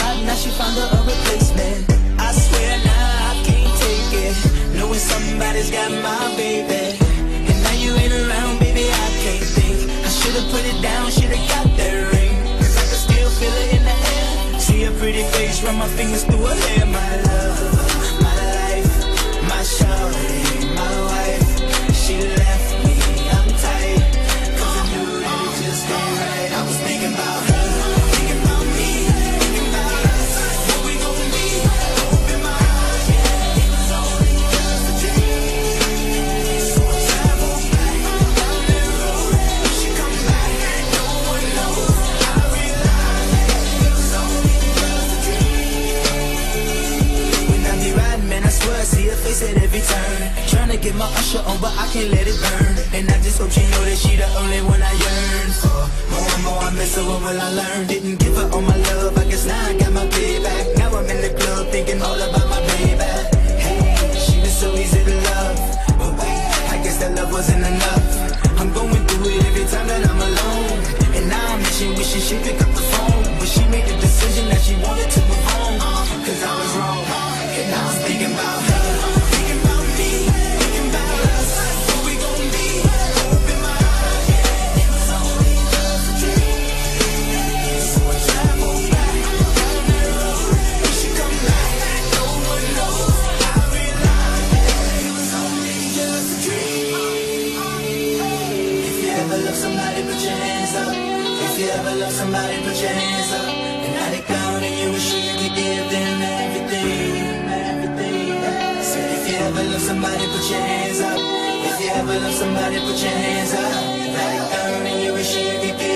spot, now she found her a replacement. I swear now I can't take it, knowing somebody's got my baby. And now you ain't around, baby, I can't think. I should've put it down, should've got that ring, cause I can still feel it in the air. See her pretty face, run my fingers through her hair. My love, my life, my shawty, my wife. She left me, I'm tight, cause I knew that it just ain't right. I was thinking about her, thinking about me, thinking about us, what we gon' be. Open my eyes, yeah, it was only just a dream. So I travel back down that road. If she come back, no one knows. I realize it was only just a dream. When I be riding, man, I swear I see her face at every turn. Tryna get my usher on, but I can't let it burn. And I just hope she know that she the only one I yearn for. More and more I miss her, what will I learn? Didn't give her all my love, I guess now I got my payback. Now I'm in the club thinking all about my baby. Hey, she was so easy to love, but wait, I guess that love wasn't enough. I'm going through it every time that I'm alone, and now I'm wishing she pick up the phone. But she made the decision that she wanted to move on, cause I was wrong. And now I'm thinking about her, thinking about me, thinking about us, what we gon' be. Open my eyes, yeah, it was only just a dream. So I travel back down that road. If she come back, no one knows. I realize it was only just a dream. If you ever love somebody, put your hands up. If you ever love somebody, put your hands up. And now they down and you wish you could give them everything. Said if you ever love somebody, put your hands up. If you ever love somebody, put your hands up. Now they down and you wish you could give